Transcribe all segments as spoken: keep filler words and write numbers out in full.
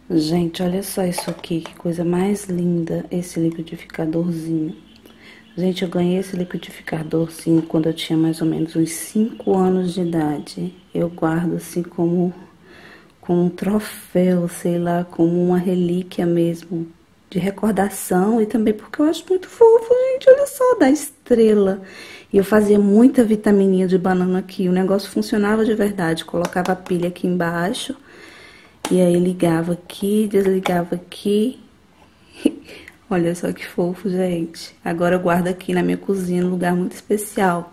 Gente, olha só isso aqui, que coisa mais linda, esse liquidificadorzinho. Gente, eu ganhei esse liquidificadorzinho quando eu tinha mais ou menos uns cinco anos de idade. Eu guardo assim como, como um troféu, sei lá, como uma relíquia mesmo, de recordação. E também porque eu acho muito fofo, gente, olha só, da estrela. E eu fazia muita vitamininha de banana aqui, o negócio funcionava de verdade. Colocava a pilha aqui embaixo. E aí ligava aqui, desligava aqui. Olha só que fofo, gente. Agora eu guardo aqui na minha cozinha, num lugar muito especial.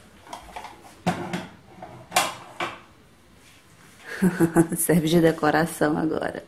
Serve de decoração agora.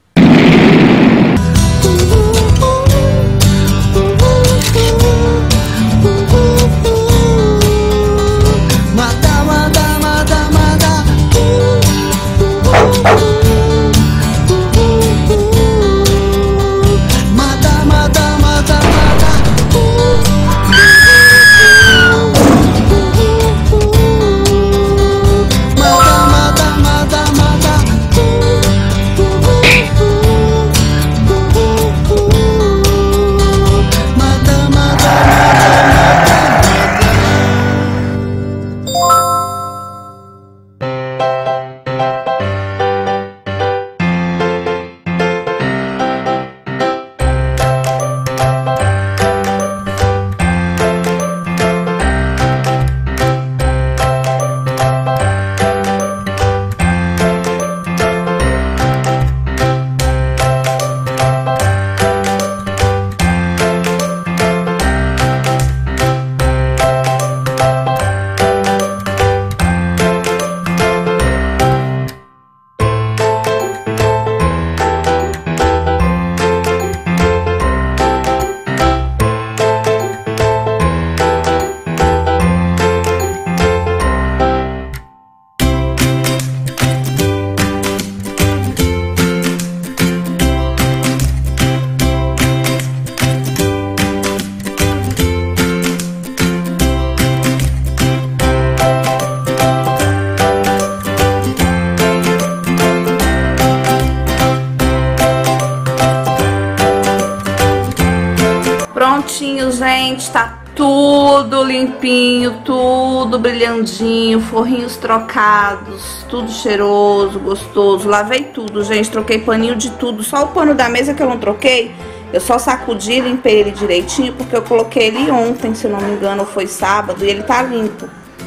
Prontinho, gente, tá tudo limpinho, tudo brilhandinho, forrinhos trocados, tudo cheiroso, gostoso. Lavei tudo, gente, troquei paninho de tudo, só o pano da mesa que eu não troquei, eu só sacudi, limpei ele direitinho, porque eu coloquei ele ontem, se eu não me engano, ou foi sábado, e ele tá limpo.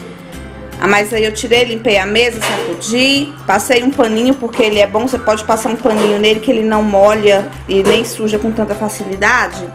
Ah, mas aí eu tirei, limpei a mesa, sacudi, passei um paninho, porque ele é bom, você pode passar um paninho nele que ele não molha e nem suja com tanta facilidade.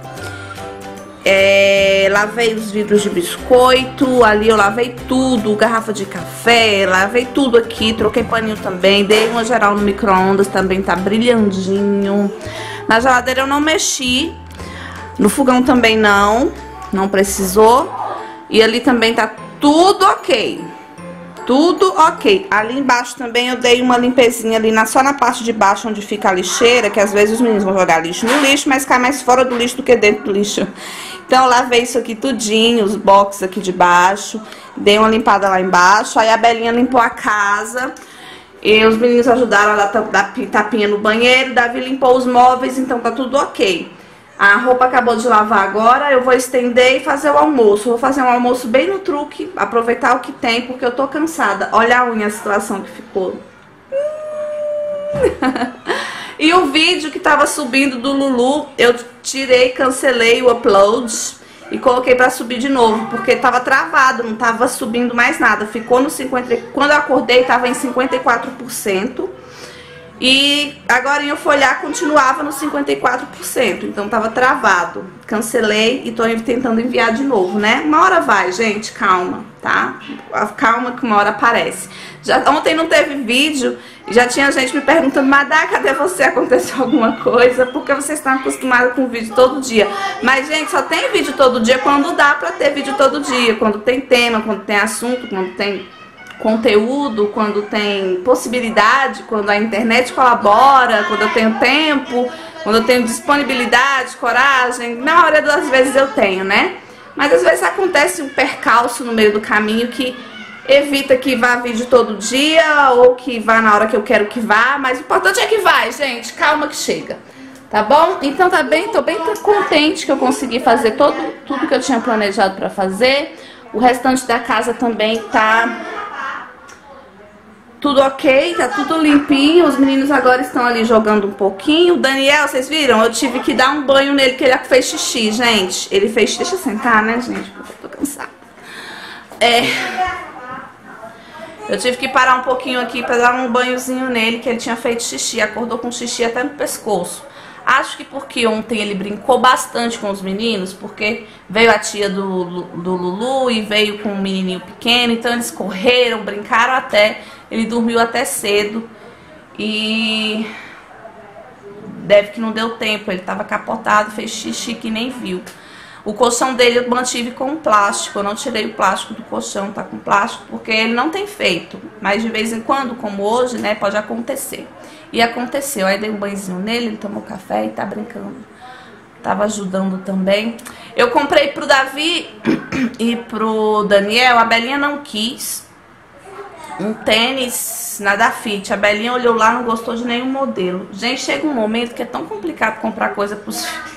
É, lavei os vidros de biscoito, ali eu lavei tudo, garrafa de café, lavei tudo aqui, troquei paninho também, dei uma geral no micro-ondas, também tá brilhandinho. Na geladeira eu não mexi, no fogão também não, não precisou, e ali também tá tudo ok, tudo ok. Ali embaixo também eu dei uma limpezinha ali, na, só na parte de baixo onde fica a lixeira, que às vezes os meninos vão jogar lixo no lixo, mas cai mais fora do lixo do que dentro do lixo. Então eu lavei isso aqui tudinho, os boxes aqui de baixo, dei uma limpada lá embaixo, aí a Belinha limpou a casa, e os meninos ajudaram a dar tapinha no banheiro, Davi limpou os móveis, então tá tudo ok. A roupa acabou de lavar agora, eu vou estender e fazer o almoço. Vou fazer um almoço bem no truque, aproveitar o que tem, porque eu tô cansada. Olha a unha, a situação que ficou. E o vídeo que tava subindo do Lulu, eu tirei, cancelei o upload e coloquei pra subir de novo, porque tava travado, não tava subindo mais nada. Ficou no cinquenta por cento, quando eu acordei tava em cinquenta e quatro por cento. E agora eu fui olhar, continuava no cinquenta e quatro por cento, então tava travado. Cancelei e tô tentando enviar de novo, né? Uma hora vai, gente, calma, tá? Calma que uma hora aparece. Já, ontem não teve vídeo e já tinha gente me perguntando, Madá, cadê você? Aconteceu alguma coisa? Porque vocês estão acostumados com vídeo todo dia. Mas, gente, só tem vídeo todo dia quando dá pra ter vídeo todo dia. Quando tem tema, quando tem assunto, quando tem conteúdo, quando tem possibilidade, quando a internet colabora, quando eu tenho tempo, quando eu tenho disponibilidade, coragem. Na maioria das vezes eu tenho, né? Mas às vezes acontece um percalço no meio do caminho que evita que vá vídeo todo dia ou que vá na hora que eu quero que vá, mas o importante é que vai, gente. Calma que chega, tá bom? Então tá bem, tô bem contente que eu consegui fazer todo, tudo que eu tinha planejado pra fazer. O restante da casa também tá tudo ok, tá tudo limpinho. Os meninos agora estão ali jogando um pouquinho. O Daniel, vocês viram? Eu tive que dar um banho nele, que ele fez xixi, gente. Ele fez... Deixa eu sentar, né, gente? Porque eu tô cansada. É... Eu tive que parar um pouquinho aqui pra dar um banhozinho nele, que ele tinha feito xixi. Acordou com xixi até no pescoço. Acho que porque ontem ele brincou bastante com os meninos, porque veio a tia do, do Lulu e veio com um menininho pequeno. Então eles correram, brincaram até... Ele dormiu até cedo e deve que não deu tempo, ele estava capotado, fez xixi que nem viu. O colchão dele eu mantive com plástico, eu não tirei o plástico do colchão, tá com plástico, porque ele não tem feito. Mas de vez em quando, como hoje, né, pode acontecer. E aconteceu, aí dei um banhozinho nele, ele tomou café e tá brincando. Tava ajudando também. Eu comprei pro Davi e pro Daniel, a Belinha não quis. Um tênis na Dafit. A Belinha olhou lá, não gostou de nenhum modelo. Gente, chega um momento que é tão complicado comprar coisa pros filhos.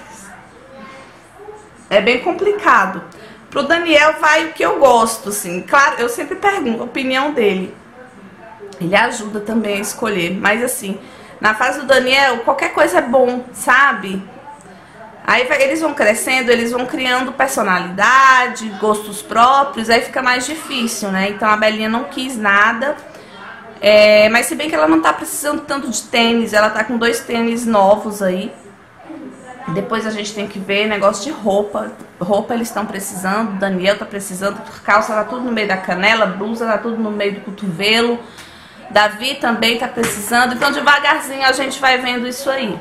É bem complicado. Pro Daniel vai o que eu gosto, assim. Claro, eu sempre pergunto a opinião dele. Ele ajuda também a escolher. Mas assim, na fase do Daniel, qualquer coisa é bom, sabe? Aí eles vão crescendo, eles vão criando personalidade, gostos próprios, aí fica mais difícil, né? Então a Belinha não quis nada, é, mas se bem que ela não tá precisando tanto de tênis, ela tá com dois tênis novos aí. Depois a gente tem que ver negócio de roupa, roupa eles estão precisando, o Daniel tá precisando, calça tá tudo no meio da canela, blusa tá tudo no meio do cotovelo, Davi também tá precisando, então devagarzinho a gente vai vendo isso aí.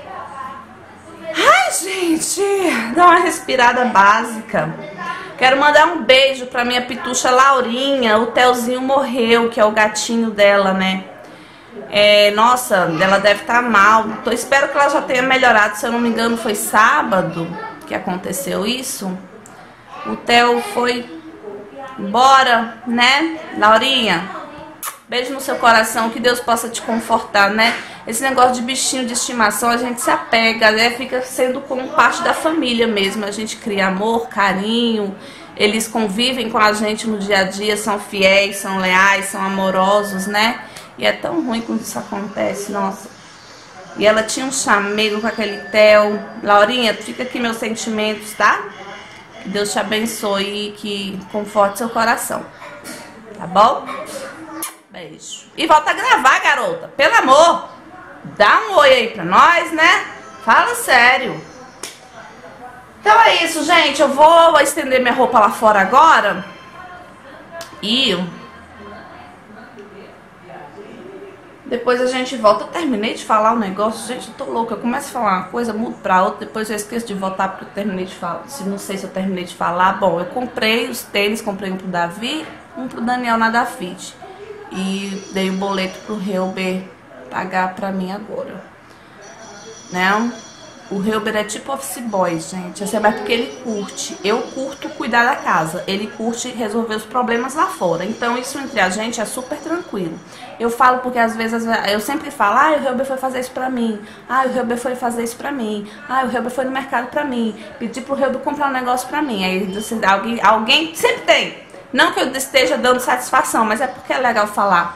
Ai, gente, dá uma respirada básica. Quero mandar um beijo pra minha pitucha Laurinha. O Telzinho morreu, que é o gatinho dela, né? É, nossa, ela deve estar mal. Então, espero que ela já tenha melhorado. Se eu não me engano, foi sábado que aconteceu isso. O Tel foi embora, né? Laurinha, beijo no seu coração, que Deus possa te confortar, né? Esse negócio de bichinho de estimação, a gente se apega, né? Fica sendo como parte da família mesmo. A gente cria amor, carinho, eles convivem com a gente no dia a dia, são fiéis, são leais, são amorosos, né? E é tão ruim quando isso acontece, nossa. E ela tinha um chamego com aquele Theo. Laurinha, fica aqui meus sentimentos, tá? Que Deus te abençoe e que conforte seu coração, tá bom? Beijo. E volta a gravar, garota. Pelo amor. Dá um oi aí pra nós, né? Fala sério. Então é isso, gente. Eu vou estender minha roupa lá fora agora. E depois a gente volta. Eu terminei de falar um negócio. Gente, eu tô louca. Eu começo a falar uma coisa, mudo pra outra. Depois eu esqueço de voltar porque eu terminei de falar. Se não sei se eu terminei de falar. Bom, eu comprei os tênis. Comprei um pro Davi, um pro Daniel na Dafit. E dei o boleto pro Reuber pagar pra mim agora, né? O Reuber é tipo office boy, gente. Assim, é mais porque ele curte. Eu curto cuidar da casa. Ele curte resolver os problemas lá fora. Então isso entre a gente é super tranquilo. Eu falo porque às vezes eu sempre falo: ah, o Reuber foi fazer isso pra mim. Ah, o Reuber foi fazer isso pra mim. Ah, o Reuber foi no mercado pra mim. Pedi pro Reuber comprar um negócio pra mim. Aí alguém, alguém sempre tem. Não que eu esteja dando satisfação, mas é porque é legal falar.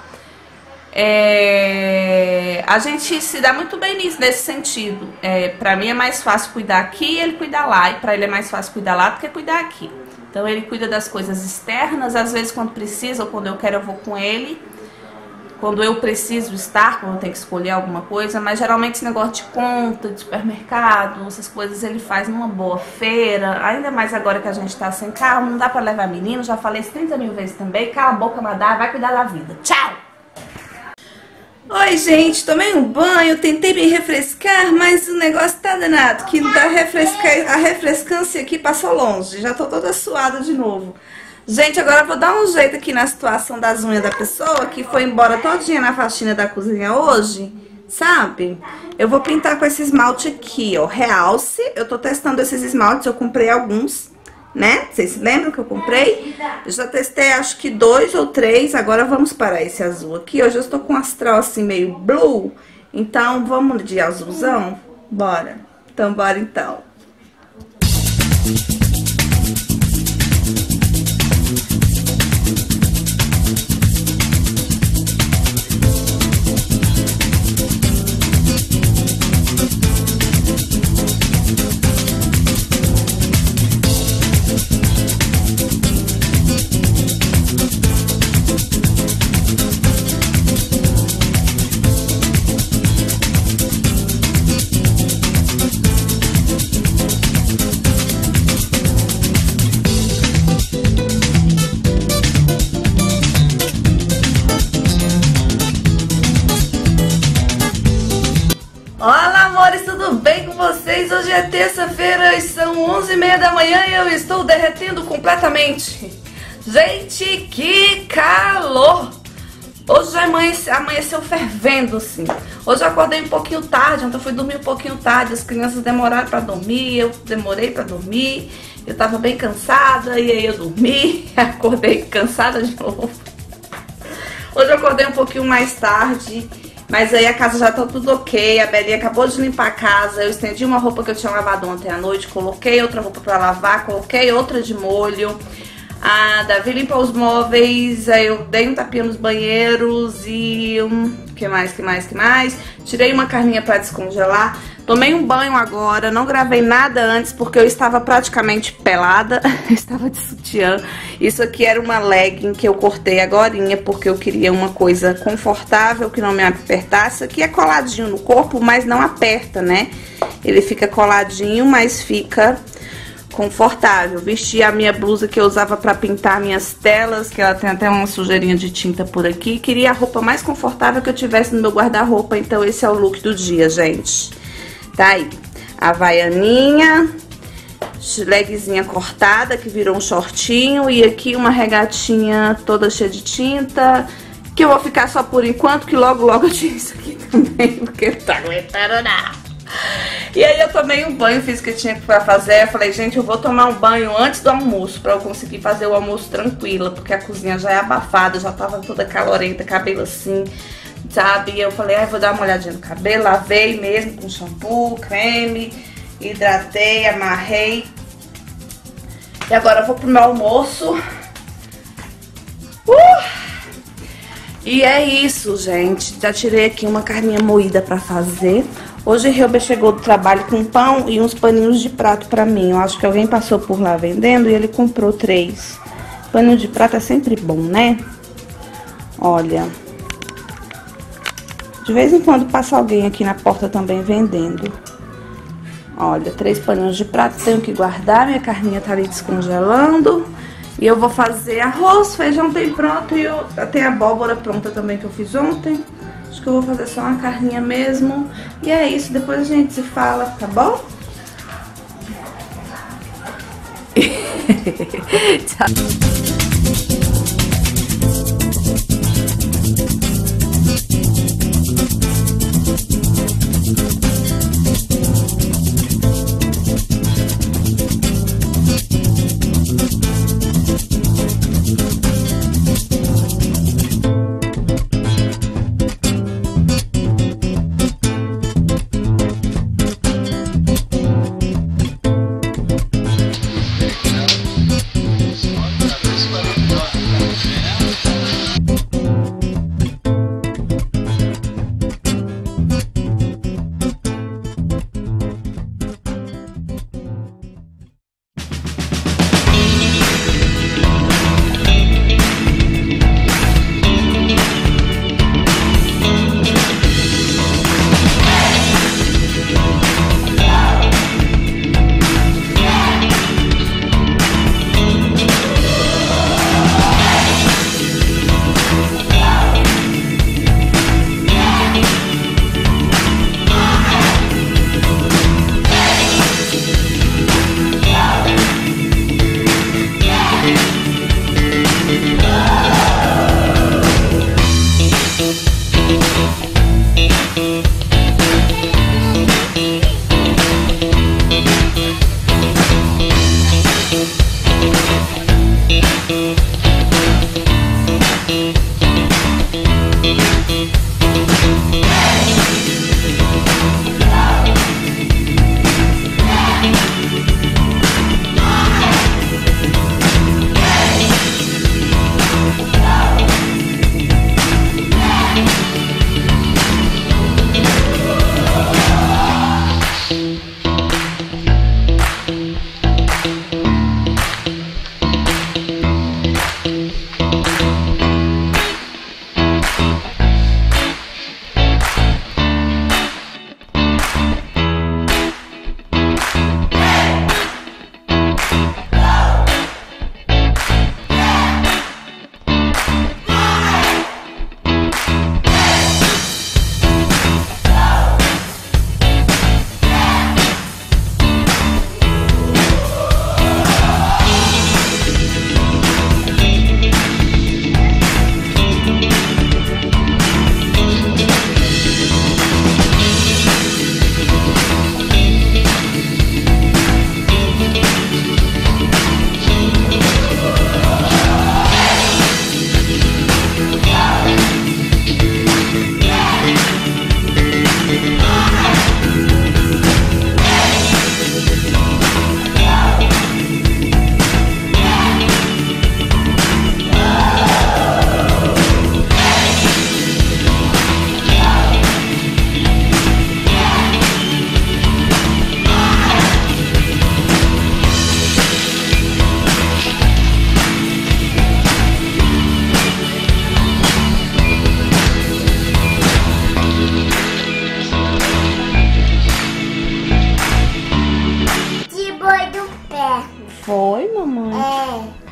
É, a gente se dá muito bem nisso, nesse sentido. É, pra mim é mais fácil cuidar aqui e ele cuidar lá. E pra ele é mais fácil cuidar lá do que cuidar aqui. Então ele cuida das coisas externas. Às vezes quando precisa ou quando eu quero eu vou com ele. Quando eu preciso estar, quando eu tenho que escolher alguma coisa. Mas geralmente esse negócio de conta, de supermercado, essas coisas ele faz numa boa feira. Ainda mais agora que a gente tá sem carro, não dá pra levar menino. Já falei isso trinta mil vezes também. Cala a boca, Madá, vai cuidar da vida. Tchau! Oi, gente, tomei um banho, tentei me refrescar, mas o negócio tá danado, que da refresca... a refrescância aqui passou longe, já tô toda suada de novo. Gente, agora eu vou dar um jeito aqui na situação das unhas da pessoa, que foi embora todinha na faxina da cozinha hoje, sabe? Eu vou pintar com esse esmalte aqui, ó, Realce. Eu tô testando esses esmaltes, eu comprei alguns, né? Vocês se lembram que eu comprei? Eu já testei acho que dois ou três, agora vamos para esse azul aqui. Hoje eu estou com um astral assim meio blue, então vamos de azulzão? Bora. Então bora então. Olá, amores, tudo bem com vocês? Hoje é terça-feira e são onze e meia da manhã e eu estou derretendo completamente. Gente, que calor! Hoje já amanhece, amanheceu fervendo, assim. Hoje eu acordei um pouquinho tarde, ontem eu fui dormir um pouquinho tarde. As crianças demoraram pra dormir, eu demorei pra dormir. Eu tava bem cansada e aí eu dormi, acordei cansada de novo. Hoje eu acordei um pouquinho mais tarde. Mas aí a casa já tá tudo ok, a Belinha acabou de limpar a casa, eu estendi uma roupa que eu tinha lavado ontem à noite, coloquei outra roupa pra lavar, coloquei outra de molho. A Davi limpou os móveis, aí eu dei um tapinha nos banheiros e... Um, que mais, que mais, que mais? Tirei uma carninha pra descongelar. Tomei um banho agora, não gravei nada antes porque eu estava praticamente pelada, estava de sutiã. Isso aqui era uma legging que eu cortei agorinha porque eu queria uma coisa confortável, que não me apertasse. Isso aqui é coladinho no corpo, mas não aperta, né? Ele fica coladinho, mas fica confortável. Vesti a minha blusa que eu usava pra pintar minhas telas, que ela tem até uma sujeirinha de tinta por aqui. Queria a roupa mais confortável que eu tivesse no meu guarda-roupa, então esse é o look do dia, gente. Tá aí, a havaianinha, legzinha cortada, que virou um shortinho, e aqui uma regatinha toda cheia de tinta, que eu vou ficar só por enquanto, que logo logo eu tiro isso aqui também, porque não tá aguentando nada. E aí eu tomei um banho, fiz o que eu tinha pra fazer, eu falei, gente, eu vou tomar um banho antes do almoço, pra eu conseguir fazer o almoço tranquila, porque a cozinha já é abafada, já tava toda calorenta, cabelo assim... Sabe, e eu falei, ah, vou dar uma olhadinha no cabelo, lavei mesmo com shampoo, creme, hidratei, amarrei. E agora eu vou pro meu almoço. Uh! E é isso, gente. Já tirei aqui uma carninha moída pra fazer. Hoje o Reuber chegou do trabalho com pão e uns paninhos de prato pra mim. Eu acho que alguém passou por lá vendendo e ele comprou três. Paninho de prato é sempre bom, né? Olha... De vez em quando passa alguém aqui na porta também vendendo. Olha, três paninhos de prato, tenho que guardar. Minha carninha tá ali descongelando. E eu vou fazer arroz, feijão tem pronto. E eu, tem a abóbora pronta também que eu fiz ontem. Acho que eu vou fazer só uma carninha mesmo. E é isso, depois a gente se fala, tá bom? Tchau.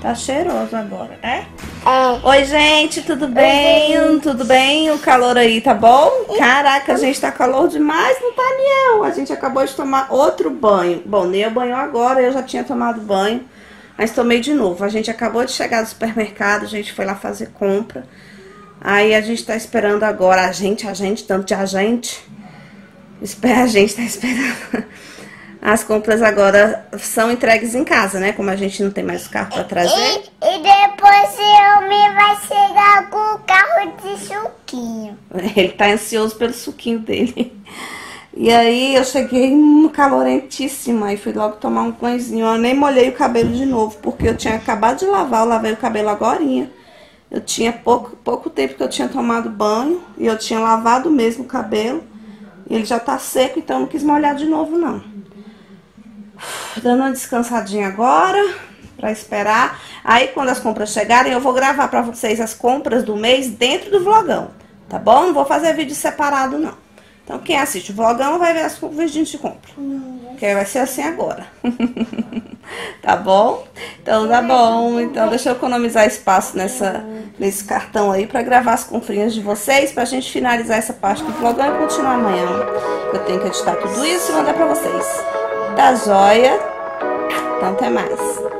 Tá cheiroso agora, né? É. Oi, gente, tudo bem? Oi, tudo bem? O calor aí tá bom? Caraca, a gente tá calor demais, não tá, não? A gente acabou de tomar outro banho. Bom, nem eu banho agora, eu já tinha tomado banho, mas tomei de novo. A gente acabou de chegar do supermercado, a gente foi lá fazer compra. Aí a gente tá esperando agora, a gente, a gente, tanto de a gente. Espera, a gente tá esperando. As compras agora são entregues em casa, né? Como a gente não tem mais o carro pra trazer. E, e depois o homem vai chegar com o carro de suquinho. Ele tá ansioso pelo suquinho dele. E aí eu cheguei no calorentíssimo, aí fui logo tomar um banhozinho. Eu nem molhei o cabelo de novo, porque eu tinha acabado de lavar, eu lavei o cabelo agorinha. Eu tinha pouco, pouco tempo que eu tinha tomado banho e eu tinha lavado mesmo o cabelo. E ele já tá seco, então eu não quis molhar de novo, não. Dando uma descansadinha agora, pra esperar. Aí quando as compras chegarem, eu vou gravar pra vocês as compras do mês dentro do vlogão, tá bom? Não vou fazer vídeo separado, não. Então quem assiste o vlogão vai ver as vídeos de compra. Que vai ser assim agora. Tá bom? Então tá bom. Então deixa eu economizar espaço nessa, nesse cartão aí pra gravar as comprinhas de vocês, pra gente finalizar essa parte do vlogão e continuar amanhã. Eu tenho que editar tudo isso e mandar pra vocês. Tá joia? Então até mais.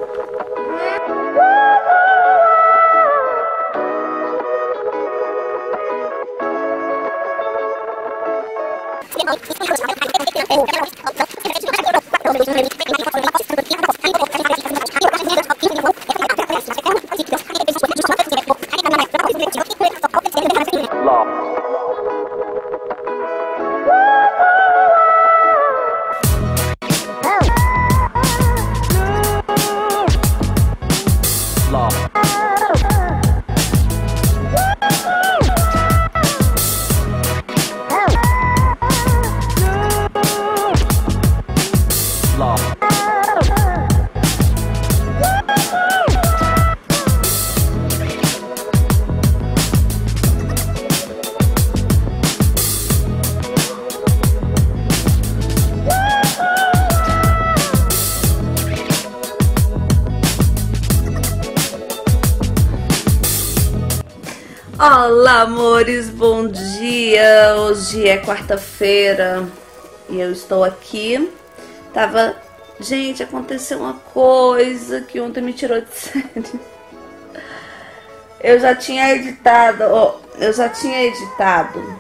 Olá, amores, bom dia. Hoje é quarta-feira e eu estou aqui. Tava... Gente, aconteceu uma coisa que ontem me tirou de sério. Eu já tinha editado, ó, eu já tinha editado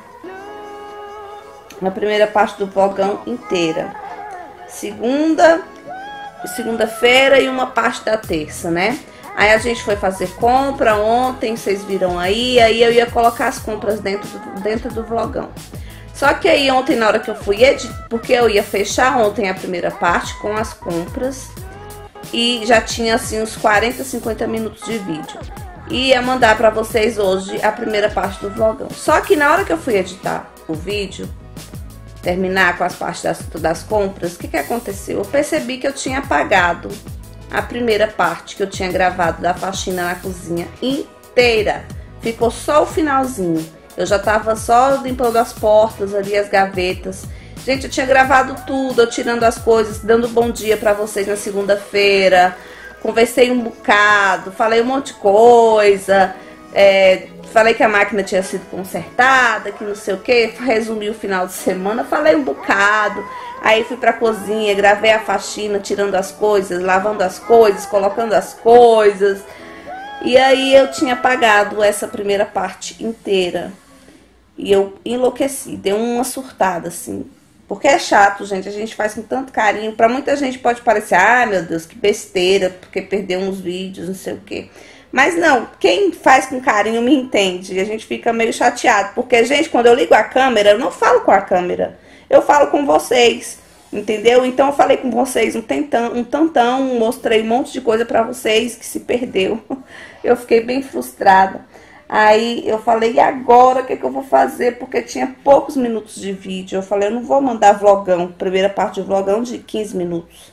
a primeira parte do vlogão inteira. Segunda, segunda-feira e uma parte da terça, né? Aí a gente foi fazer compra ontem, vocês viram aí, aí eu ia colocar as compras dentro do, dentro do vlogão. Só que aí ontem, na hora que eu fui editar, porque eu ia fechar ontem a primeira parte com as compras, e já tinha assim uns quarenta, cinquenta minutos de vídeo. E ia mandar pra vocês hoje a primeira parte do vlogão. Só que na hora que eu fui editar o vídeo, terminar com as partes das, das compras, o que que aconteceu? Eu percebi que eu tinha apagado a primeira parte que eu tinha gravado da faxina na cozinha inteira. Ficou só o finalzinho. Eu já tava só limpando as portas ali, as gavetas. Gente, eu tinha gravado tudo, eu tirando as coisas, dando bom dia pra vocês na segunda-feira. Conversei um bocado, falei um monte de coisa. É, falei que a máquina tinha sido consertada, que não sei o que. Resumi o final de semana, falei um bocado. Aí fui pra cozinha, gravei a faxina, tirando as coisas, lavando as coisas, colocando as coisas. E aí eu tinha apagado essa primeira parte inteira. E eu enlouqueci, deu uma surtada, assim. Porque é chato, gente, a gente faz com tanto carinho. Pra muita gente pode parecer, ah, meu Deus, que besteira, porque perdeu uns vídeos, não sei o quê. Mas não, quem faz com carinho me entende. E a gente fica meio chateado. Porque, gente, quando eu ligo a câmera, eu não falo com a câmera. Eu falo com vocês, entendeu? Então eu falei com vocês um, tentão, um tantão, mostrei um monte de coisa pra vocês que se perdeu. Eu fiquei bem frustrada. Aí eu falei, e agora o que, que eu vou fazer? Porque tinha poucos minutos de vídeo. Eu falei, eu não vou mandar vlogão, primeira parte do vlogão de quinze minutos.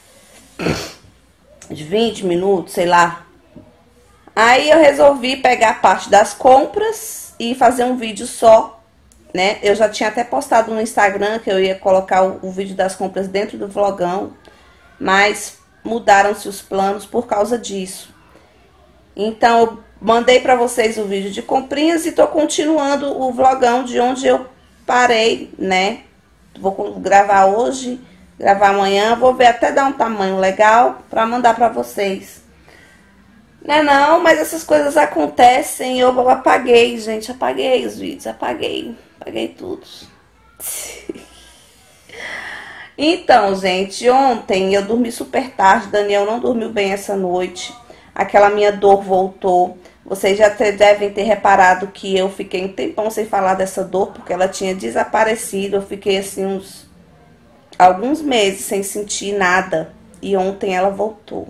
De vinte minutos, sei lá. Aí eu resolvi pegar a parte das compras e fazer um vídeo só. Né? Eu já tinha até postado no Instagram que eu ia colocar o, o vídeo das compras dentro do vlogão, mas mudaram-se os planos por causa disso. Então, eu mandei pra vocês o vídeo de comprinhas e tô continuando o vlogão de onde eu parei, né? Vou gravar hoje, gravar amanhã, vou ver até dar um tamanho legal pra mandar pra vocês. Não é não, mas essas coisas acontecem, eu apaguei, gente, apaguei os vídeos, apaguei, apaguei tudo. Então, gente, ontem eu dormi super tarde, Daniel não dormiu bem essa noite, aquela minha dor voltou. Vocês já te, devem ter reparado que eu fiquei um tempão sem falar dessa dor, porque ela tinha desaparecido, eu fiquei assim uns alguns meses sem sentir nada, e ontem ela voltou.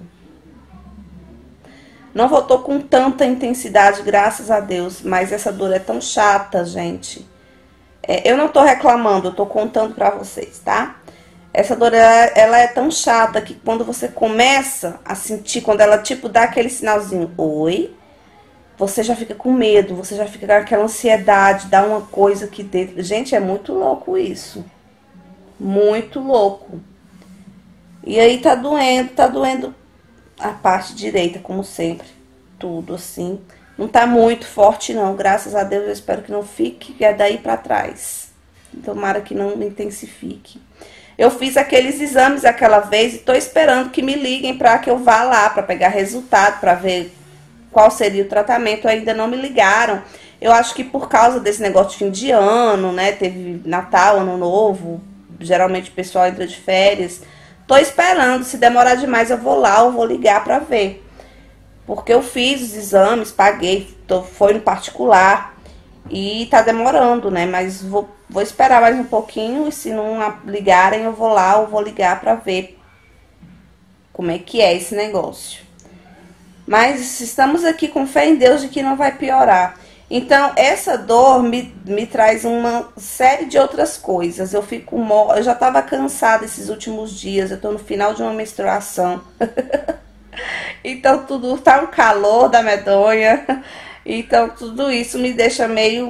Não voltou com tanta intensidade, graças a Deus, mas essa dor é tão chata, gente. É, eu não tô reclamando, eu tô contando pra vocês, tá? Essa dor, ela, ela é tão chata que quando você começa a sentir, quando ela tipo dá aquele sinalzinho, oi, você já fica com medo, você já fica com aquela ansiedade, dá uma coisa aqui dentro. Gente, é muito louco isso. Muito louco. E aí tá doendo, tá doendo a parte direita, como sempre. Tudo assim. Não tá muito forte não, graças a Deus, eu espero que não fique, é daí pra trás. Tomara que não intensifique. Eu fiz aqueles exames aquela vez e tô esperando que me liguem pra que eu vá lá, pra pegar resultado, pra ver qual seria o tratamento. Ainda não me ligaram. Eu acho que por causa desse negócio de fim de ano, né, teve Natal, Ano Novo, geralmente o pessoal entra de férias. Tô esperando, se demorar demais eu vou lá, eu vou ligar pra ver. Porque eu fiz os exames, paguei, tô, foi no particular e tá demorando, né? Mas vou, vou esperar mais um pouquinho e se não ligarem eu vou lá, eu vou ligar pra ver como é que é esse negócio. Mas estamos aqui com fé em Deus de que não vai piorar. Então, essa dor me, me traz uma série de outras coisas. Eu fico, eu já tava cansada esses últimos dias, eu tô no final de uma menstruação. Então, tudo tá um calor da medonha. Então, tudo isso me deixa meio...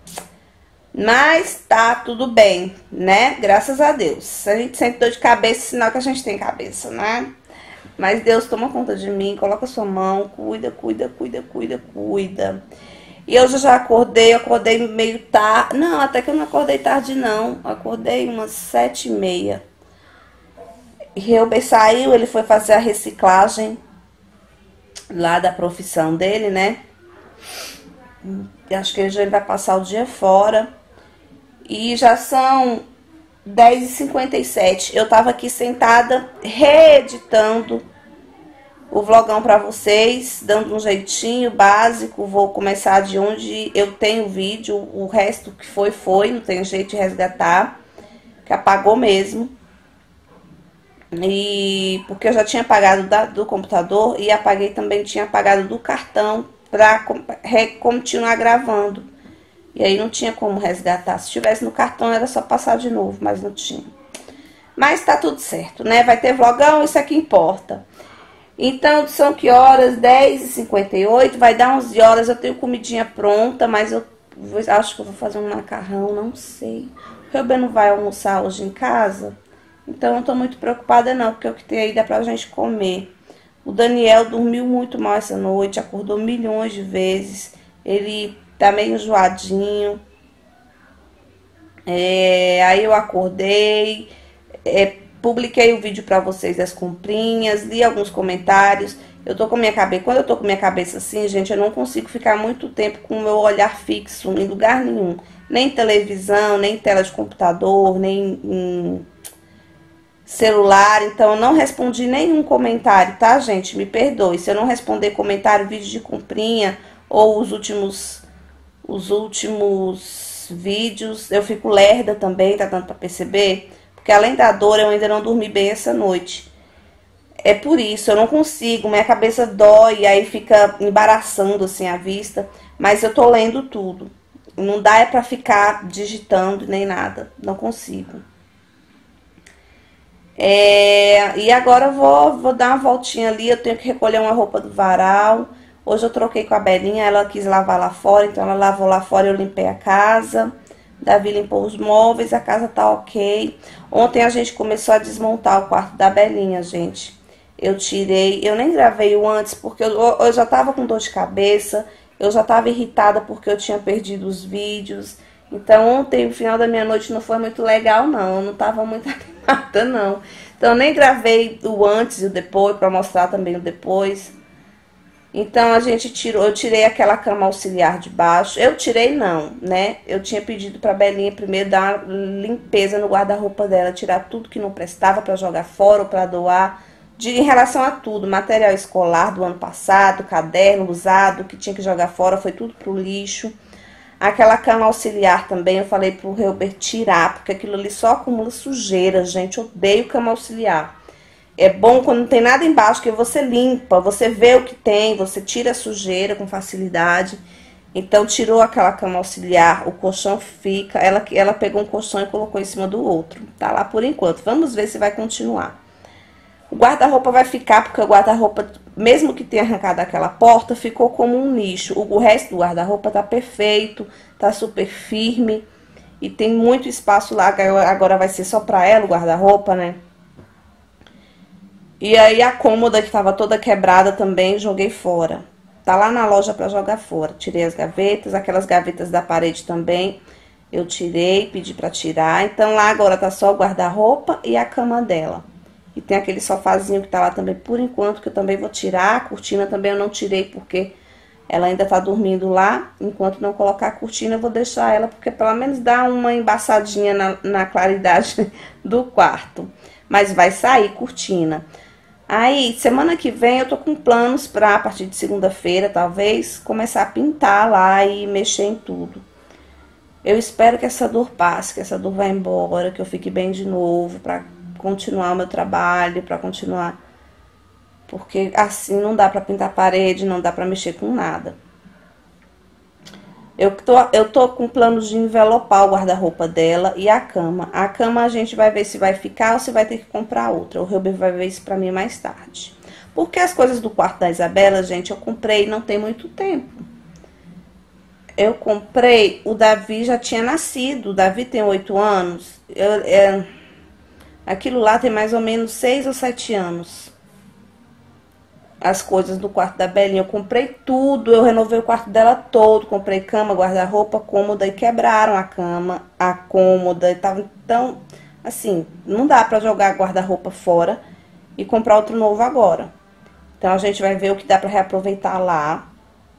Mas tá tudo bem, né? Graças a Deus. Se a gente sente dor de cabeça, sinal que a gente tem cabeça, né? Mas Deus toma conta de mim, coloca sua mão, cuida, cuida, cuida, cuida, cuida. E hoje eu já acordei, eu acordei meio tarde. Não, até que eu não acordei tarde, não. Eu acordei umas sete e meia. Reuben saiu, ele foi fazer a reciclagem lá da profissão dele, né? Acho que ele já vai passar o dia fora. E já são dez e cinquenta e sete. Eu tava aqui sentada, reeditando o vlogão pra vocês, dando um jeitinho básico. Vou começar de onde eu tenho vídeo, o resto que foi, foi, não tem jeito de resgatar, que apagou mesmo. E porque eu já tinha apagado da, do computador e apaguei também, tinha apagado do cartão pra continuar gravando. E aí não tinha como resgatar. Se tivesse no cartão era só passar de novo, mas não tinha. Mas tá tudo certo, né? Vai ter vlogão, isso é que importa. Então, são que horas? dez e cinquenta e oito, vai dar onze horas, eu tenho comidinha pronta, mas eu vou, acho que eu vou fazer um macarrão, não sei. O Reuben não vai almoçar hoje em casa, então eu não tô muito preocupada não, porque o que tem aí dá pra gente comer. O Daniel dormiu muito mal essa noite, acordou milhões de vezes, ele tá meio enjoadinho. É, aí eu acordei, é, publiquei o vídeo pra vocês das comprinhas, li alguns comentários. Eu tô com minha cabeça, quando eu tô com minha cabeça assim, gente, eu não consigo ficar muito tempo com o meu olhar fixo em lugar nenhum. Nem televisão, nem tela de computador, nem em celular. Então, eu não respondi nenhum comentário, tá, gente? Me perdoe. Se eu não responder comentário, vídeo de comprinha ou os últimos, os últimos vídeos, eu fico lerda também, tá dando pra perceber? Porque além da dor, eu ainda não dormi bem essa noite. É por isso, eu não consigo, minha cabeça dói, aí fica embaraçando assim a vista. Mas eu tô lendo tudo. Não dá é pra ficar digitando nem nada, não consigo. É, e agora eu vou, vou dar uma voltinha ali, eu tenho que recolher uma roupa do varal. Hoje eu troquei com a Belinha, ela quis lavar lá fora, então ela lavou lá fora e eu limpei a casa. Davi limpou os móveis, a casa tá ok. Ontem a gente começou a desmontar o quarto da Belinha, gente. Eu tirei, eu nem gravei o antes, porque eu, eu já tava com dor de cabeça, eu já tava irritada porque eu tinha perdido os vídeos. Então ontem, o final da minha noite não foi muito legal não, eu não tava muito animada não. Então eu nem gravei o antes e o depois, pra mostrar também o depois. Então a gente tirou, eu tirei aquela cama auxiliar de baixo. Eu tirei não, né? Eu tinha pedido pra Belinha primeiro dar uma limpeza no guarda-roupa dela, tirar tudo que não prestava pra jogar fora ou pra doar. De, em relação a tudo, material escolar do ano passado, caderno usado, que tinha que jogar fora, foi tudo pro lixo. Aquela cama auxiliar também, eu falei pro Herbert tirar, porque aquilo ali só acumula sujeira, gente. Eu odeio cama auxiliar. É bom quando não tem nada embaixo, que você limpa, você vê o que tem, você tira a sujeira com facilidade. Então, tirou aquela cama auxiliar, o colchão fica... Ela, ela pegou um colchão e colocou em cima do outro. Tá lá por enquanto. Vamos ver se vai continuar. O guarda-roupa vai ficar, porque o guarda-roupa, mesmo que tenha arrancado aquela porta, ficou como um nicho. O, o resto do guarda-roupa tá perfeito, tá super firme. E tem muito espaço lá, agora vai ser só pra ela o guarda-roupa, né? E aí a cômoda que tava toda quebrada também, joguei fora. Tá lá na loja pra jogar fora. Tirei as gavetas, aquelas gavetas da parede também. Eu tirei, pedi pra tirar. Então lá agora tá só o guarda-roupa e a cama dela. E tem aquele sofazinho que tá lá também por enquanto, que eu também vou tirar. A cortina também eu não tirei porque ela ainda tá dormindo lá. Enquanto não colocar a cortina eu vou deixar ela, porque pelo menos dá uma embaçadinha na, na claridade do quarto. Mas vai sair cortina. Aí, semana que vem eu tô com planos pra, a partir de segunda-feira, talvez, começar a pintar lá e mexer em tudo. Eu espero que essa dor passe, que essa dor vá embora, que eu fique bem de novo, pra continuar o meu trabalho, pra continuar. Porque assim não dá pra pintar parede, não dá pra mexer com nada. Eu tô, eu tô com planos de envelopar o guarda-roupa dela e a cama. A cama a gente vai ver se vai ficar ou se vai ter que comprar outra. O Herbert vai ver isso pra mim mais tarde. Porque as coisas do quarto da Isabela, gente, eu comprei não tem muito tempo. Eu comprei, o Davi já tinha nascido, o Davi tem oito anos. Eu, é, aquilo lá tem mais ou menos seis ou sete anos. As coisas do quarto da Belinha, eu comprei tudo, eu renovei o quarto dela todo, comprei cama, guarda-roupa, cômoda, e quebraram a cama, a cômoda, e tava, então, assim, não dá pra jogar guarda-roupa fora e comprar outro novo agora. Então, a gente vai ver o que dá pra reaproveitar lá,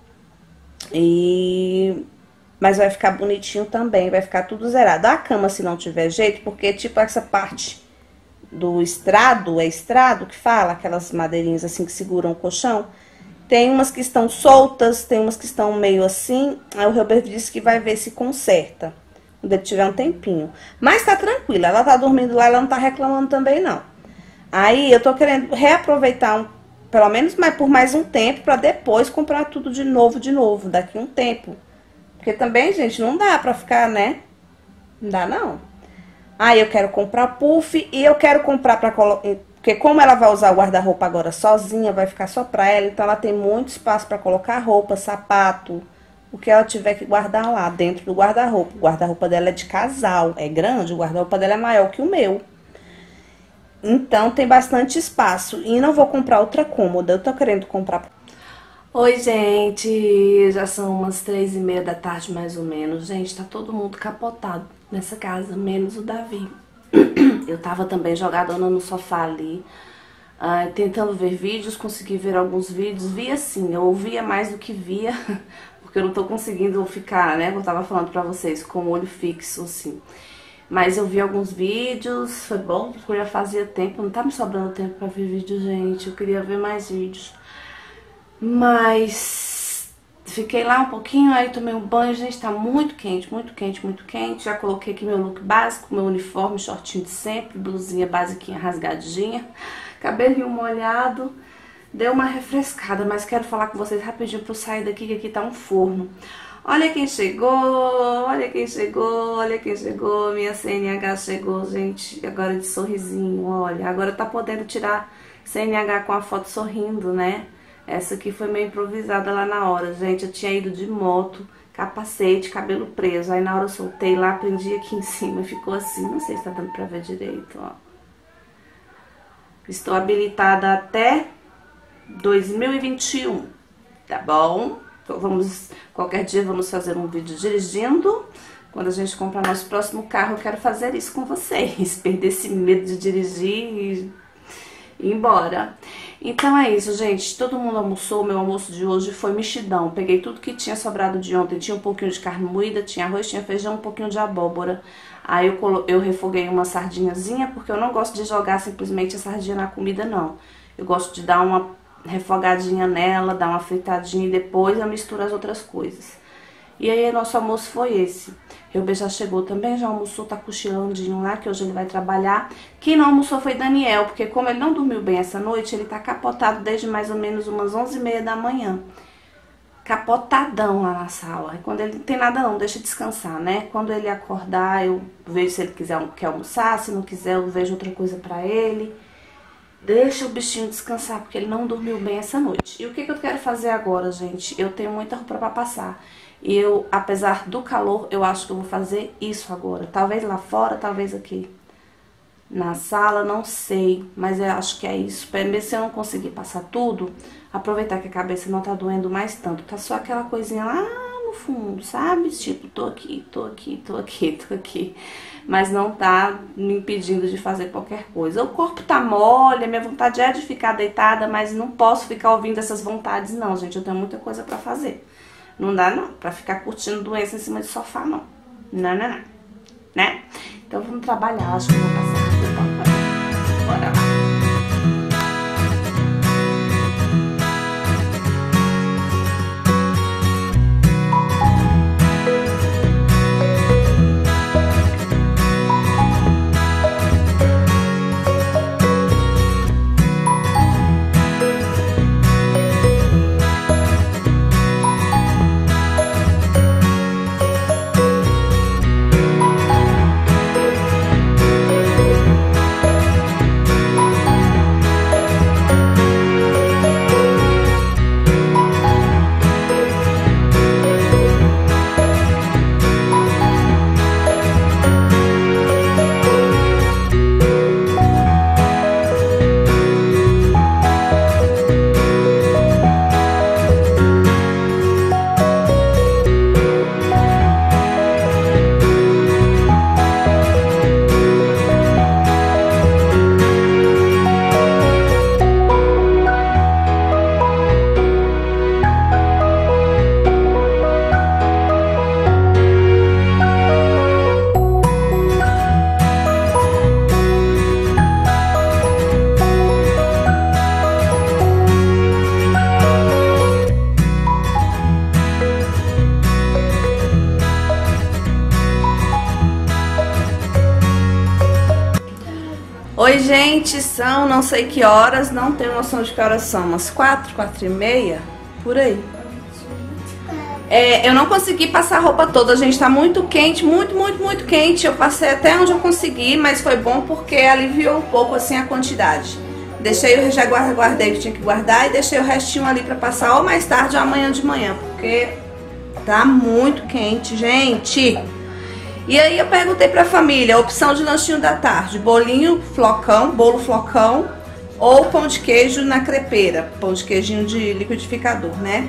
e... mas vai ficar bonitinho também, vai ficar tudo zerado. A cama, se não tiver jeito, porque, tipo, essa parte do estrado, é estrado que fala, aquelas madeirinhas assim que seguram o colchão, tem umas que estão soltas, tem umas que estão meio assim. Aí o Herbert disse que vai ver se conserta, quando ele tiver um tempinho. Mas tá tranquila, ela tá dormindo lá, ela não tá reclamando também não. Aí eu tô querendo reaproveitar, um, pelo menos mais, por mais um tempo, pra depois comprar tudo de novo, de novo, daqui um tempo. Porque também, gente, não dá pra ficar, né? Não dá não. Aí eu quero comprar puff e eu quero comprar pra colocar... Porque como ela vai usar o guarda-roupa agora sozinha, vai ficar só pra ela, então ela tem muito espaço pra colocar roupa, sapato, o que ela tiver que guardar lá dentro do guarda-roupa. O guarda-roupa dela é de casal, é grande, o guarda-roupa dela é maior que o meu. Então tem bastante espaço. E não vou comprar outra cômoda, eu tô querendo comprar... Oi, gente, já são umas três e meia da tarde mais ou menos. Gente, tá todo mundo capotado nessa casa, menos o Davi. Eu tava também jogadona no sofá ali, uh, tentando ver vídeos, consegui ver alguns vídeos. Vi assim, eu ouvia mais do que via, porque eu não tô conseguindo ficar, né, como eu tava falando pra vocês, com o olho fixo, assim. Mas eu vi alguns vídeos, foi bom, porque eu já fazia tempo, não tá me sobrando tempo pra ver vídeo, gente. Eu queria ver mais vídeos. Mas fiquei lá um pouquinho, aí tomei um banho, gente, tá muito quente, muito quente, muito quente. Já coloquei aqui meu look básico, meu uniforme, shortinho de sempre, blusinha basiquinha rasgadinha, cabelinho molhado. Deu uma refrescada, mas quero falar com vocês rapidinho pra eu sair daqui, que aqui tá um forno. Olha quem chegou, olha quem chegou, olha quem chegou, minha C N H chegou, gente, agora de sorrisinho, olha. Agora tá podendo tirar C N H com a foto sorrindo, né? Essa aqui foi meio improvisada lá na hora, gente. Eu tinha ido de moto, capacete, cabelo preso. Aí na hora eu soltei lá, prendi aqui em cima e ficou assim. Não sei se tá dando pra ver direito, ó. Estou habilitada até dois mil e vinte e um, tá bom? Então, vamos, qualquer dia vamos fazer um vídeo dirigindo. Quando a gente comprar nosso próximo carro, eu quero fazer isso com vocês. Perder esse medo de dirigir e ir embora. Então é isso, gente. Todo mundo almoçou. Meu almoço de hoje foi mexidão. Peguei tudo que tinha sobrado de ontem. Tinha um pouquinho de carne moída, tinha arroz, tinha feijão, um pouquinho de abóbora. Aí eu, colo... eu refoguei uma sardinhazinha, porque eu não gosto de jogar simplesmente a sardinha na comida, não. Eu gosto de dar uma refogadinha nela, dar uma fritadinha e depois eu misturo as outras coisas. E aí, nosso almoço foi esse. Reuber já chegou também, já almoçou, tá cochilandinho lá, que hoje ele vai trabalhar. Quem não almoçou foi Daniel, porque como ele não dormiu bem essa noite, ele tá capotado desde mais ou menos umas onze e meia da manhã. Capotadão lá na sala. E quando ele não tem nada não, deixa descansar, né? Quando ele acordar, eu vejo se ele quiser, quer almoçar, se não quiser, eu vejo outra coisa pra ele. Deixa o bichinho descansar, porque ele não dormiu bem essa noite. E o que, que eu quero fazer agora, gente? Eu tenho muita roupa pra passar. E eu, apesar do calor, eu acho que eu vou fazer isso agora. Talvez lá fora, talvez aqui na sala, não sei. Mas eu acho que é isso. Mesmo se eu não conseguir passar tudo, aproveitar que a cabeça não tá doendo mais tanto. Tá só aquela coisinha lá no fundo, sabe? Tipo, tô aqui, tô aqui, tô aqui, tô aqui. Mas não tá me impedindo de fazer qualquer coisa. O corpo tá mole, a minha vontade é de ficar deitada, mas não posso ficar ouvindo essas vontades não, gente. Eu tenho muita coisa pra fazer. Não dá não, pra ficar curtindo doença em cima de sofá não. Não, não, não. Né? Então vamos trabalhar, acho que eu vou passar aqui. Bora lá. Oi, gente, são não sei que horas, não tenho noção de que horas são, umas quatro, quatro e meia, por aí. É, eu não consegui passar a roupa toda, gente, tá muito quente, muito, muito, muito quente. Eu passei até onde eu consegui, mas foi bom porque aliviou um pouco, assim, a quantidade. Deixei, eu já guardei o que tinha que guardar e deixei o restinho ali pra passar ou mais tarde ou amanhã de manhã, porque tá muito quente, gente. E aí eu perguntei pra família, a opção de lanchinho da tarde, bolinho flocão, bolo flocão ou pão de queijo na crepeira, pão de queijinho de liquidificador, né?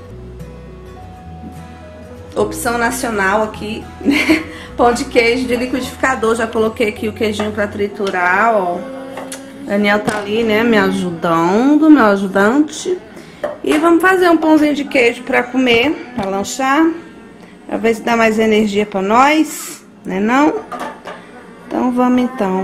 Opção nacional aqui, né? Pão de queijo de liquidificador, já coloquei aqui o queijinho pra triturar, ó. Daniel tá ali, né, me ajudando, meu ajudante. E vamos fazer um pãozinho de queijo pra comer, pra lanchar. Pra ver se dá mais energia pra nós, né não? Então vamos então.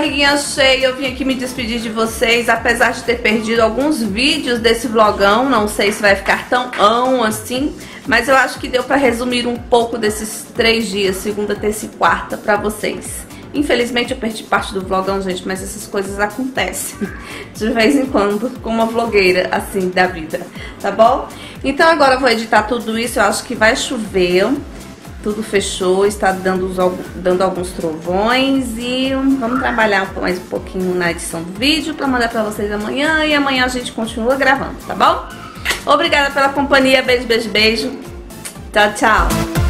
barriguinha cheia, eu vim aqui me despedir de vocês, apesar de ter perdido alguns vídeos desse vlogão, não sei se vai ficar tão ão assim, mas eu acho que deu pra resumir um pouco desses três dias, segunda, terça e quarta, pra vocês. Infelizmente eu perdi parte do vlogão, gente, mas essas coisas acontecem de vez em quando com uma vlogueira assim da vida, tá bom? Então agora eu vou editar tudo isso, eu acho que vai chover, tudo fechou, está dando, os, dando alguns trovões e vamos trabalhar mais um pouquinho na edição do vídeo pra mandar pra vocês amanhã e amanhã a gente continua gravando, tá bom? Obrigada pela companhia, beijo, beijo, beijo, tchau, tchau!